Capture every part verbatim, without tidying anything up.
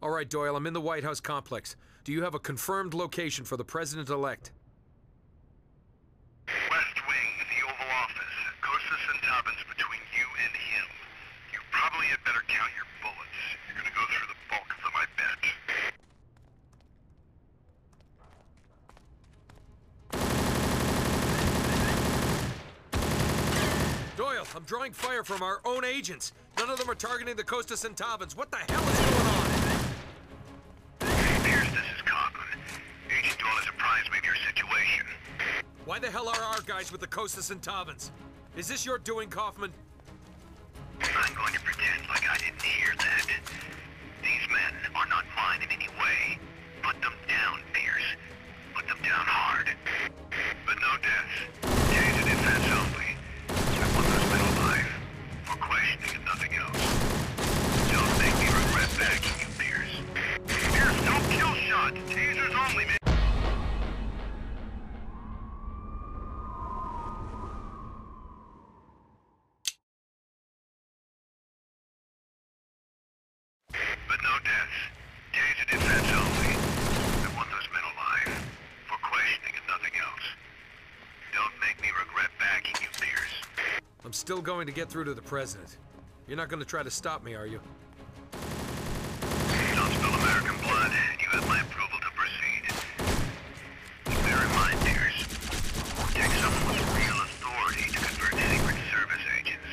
All right, Doyle, I'm in the White House complex. Do you have a confirmed location for the president-elect? West Wing, the Oval Office. Costas and Tabbins between you and him. You probably had better count your bullets. You're gonna go through the bulk of them, I bet. Doyle, I'm drawing fire from our own agents. None of them are targeting the Costas and Tabbins. What the hell is going on? Pierce, this is Cauldron. Agent Doyle has apprised me of your situation. Why the hell are our guys with the Costas and Tabbins? Is this your doing, Kaufman? I'm going to pretend like I didn't hear that. These men are not mine in any way. Put them down, Pierce. Put them down hard. But no deaths. Case of defense only. I want those men alive. For questioning and nothing else. Don't make me regret backing you, Pierce. Pierce, no kill shots. Tasers only, man. But no deaths. Taser defense only. I want those men alive. For questioning and nothing else. Don't make me regret backing you, Pierce. I'm still going to get through to the president. You're not going to try to stop me, are you? Don't spill American blood. You have my approval to proceed. Bear in mind, Pierce. Take someone with real authority to convert Secret Service agents.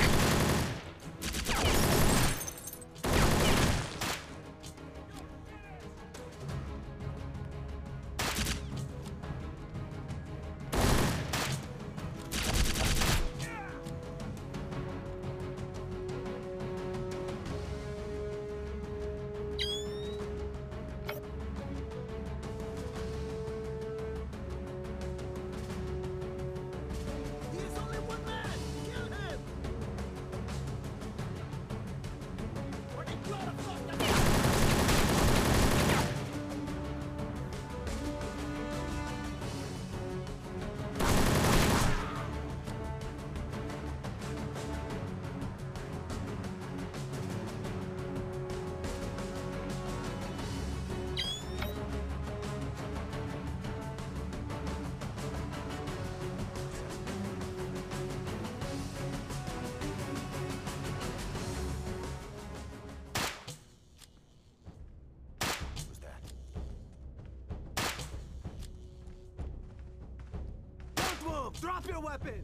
Drop your weapon!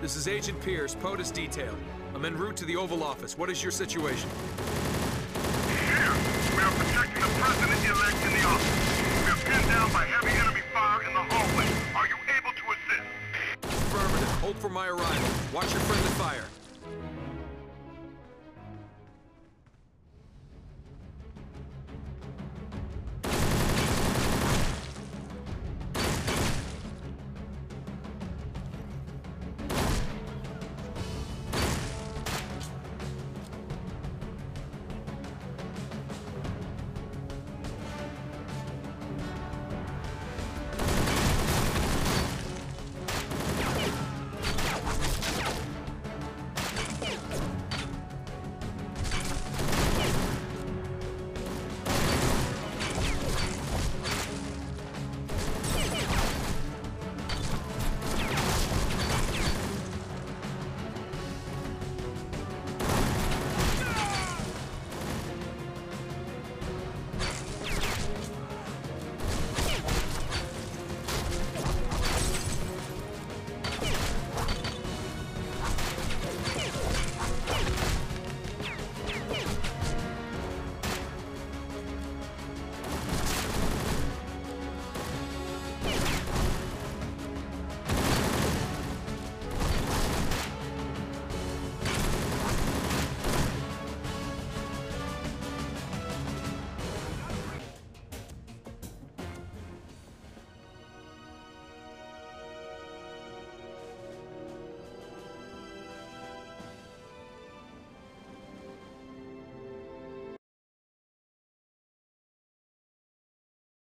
This is Agent Pierce, POTUS detail. I'm en route to the Oval Office. What is your situation? Here, we are protecting the President-elect in the office. We are pinned down by heavy enemy fire in the hallway. Are you able to assist? Affirmative. Hold for my arrival. Watch your friendly fire.